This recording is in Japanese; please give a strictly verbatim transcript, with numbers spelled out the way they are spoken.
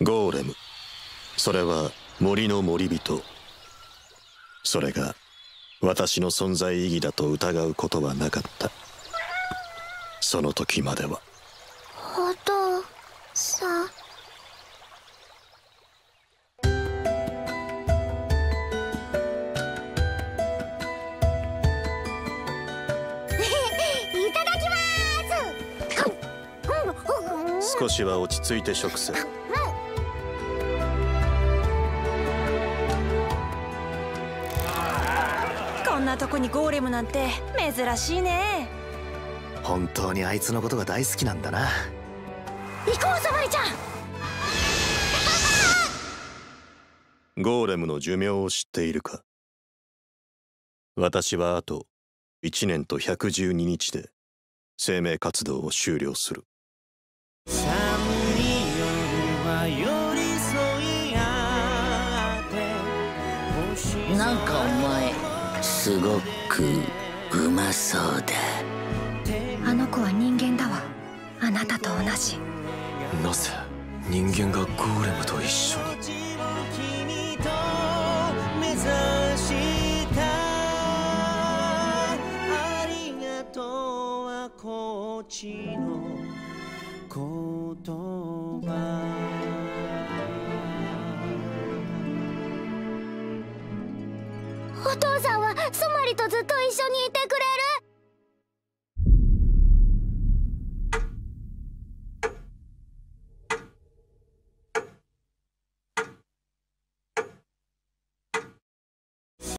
ゴーレム、それは森の森人。それが私の存在意義だと疑うことはなかった。その時までは。 お父さん。 少しは落ち着いて食せ。 こんなとこにゴーレムなんて珍しいね。 本当にあいつのことが大好きなんだな。 行こう、ソマリちゃん。 ゴーレムの寿命を知っているか。私はあといちねんとひゃくじゅうににちで生命活動を終了する。 なんかお前すごくうまそうだ。 あの子は人間だわ。あなたと同じ。 なぜ人間がゴーレムと一緒に。 ありがとうはこっちの言葉。 お父さんはソマリとずっと一緒にいてくれる？